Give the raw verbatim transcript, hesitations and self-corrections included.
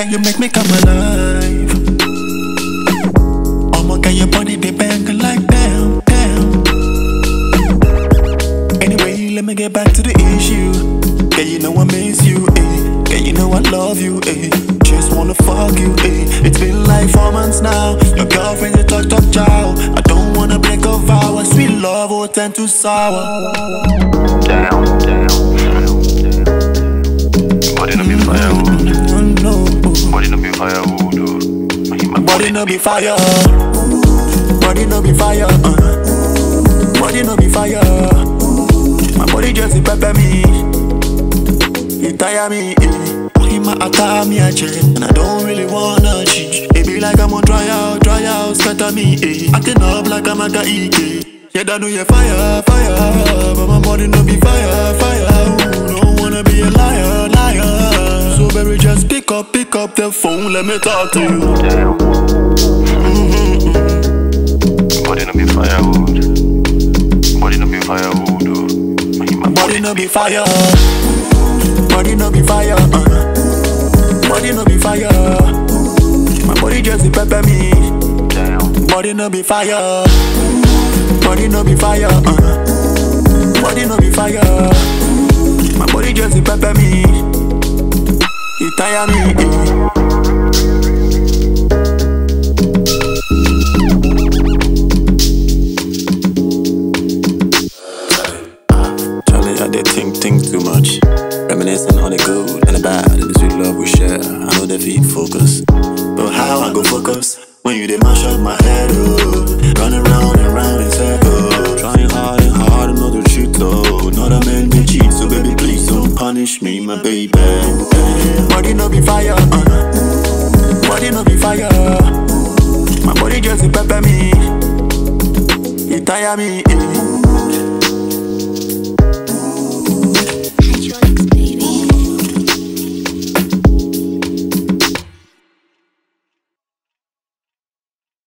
Can you make me come alive? Omo, can your body they bang like damn, damn. Anyway, let me get back to the issue. Can you know I miss you, eh? Can you know I love you, eh? Just wanna fuck you, eh? It's been like four months now. Your girlfriend's a talk talk child. I don't wanna break a vow. A sweet love will tend to sour. Down, down, down. Body no be firewood. Oh no. Body no be firewood. My Body no be fire. Body no be fire. Uh. Body no be fire. My body just pepper me. It tire me. Eh. My attack me a check, and I don't really wanna cheat. It be like I'm on trial, trial, scatter me. Eh. Acting up like I'm at a E K. Yeah, that know you fire, fire, but my body no be fire, fire. Ooh, don't wanna be a liar, liar. So baby, just pick up, pick up the phone, let me talk to you. Damn. Mm-hmm. Body no be firewood. Body no be firewood. My Body no be fire. Body no be fire. Uh. Body no be fire. My body just pepper me. Damn. Body no be fire. Body no be fire. Uh. Body no be fire. My body just pepper me. It tire me. Eh. They think, think too much. Reminiscing on the good and the bad and the sweet love we share. I know they feel focus, but how I go focus when you did mash up my head? Oh, running round and round in circles, trying hard and hard not to cheat though. Not a man to cheat, so baby please don't punish me, my baby. Body no be fire, uh. Body no be fire. My body just pepper me. It tire me. Eh.